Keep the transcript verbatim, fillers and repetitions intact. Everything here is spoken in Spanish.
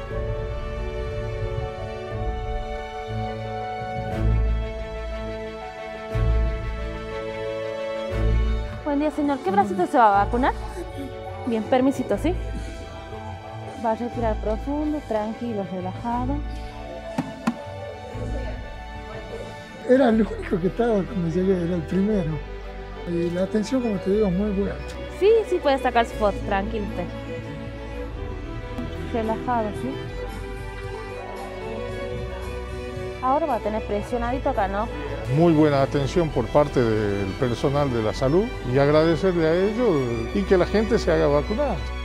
Buen día, señor. ¿Qué bracito se va a vacunar? Bien, permisito, ¿sí? Va a respirar profundo, tranquilo, relajado. Era el único que estaba cuando llegué, era el primero. Y la atención, como te digo, es muy buena. Sí, sí, puede sacar su foto, tranquilo usted. Relajado, ¿sí? Ahora va a tener presionadito acá, ¿no? Muy buena atención por parte del personal de la salud y agradecerle a ellos y que la gente se haga vacunar.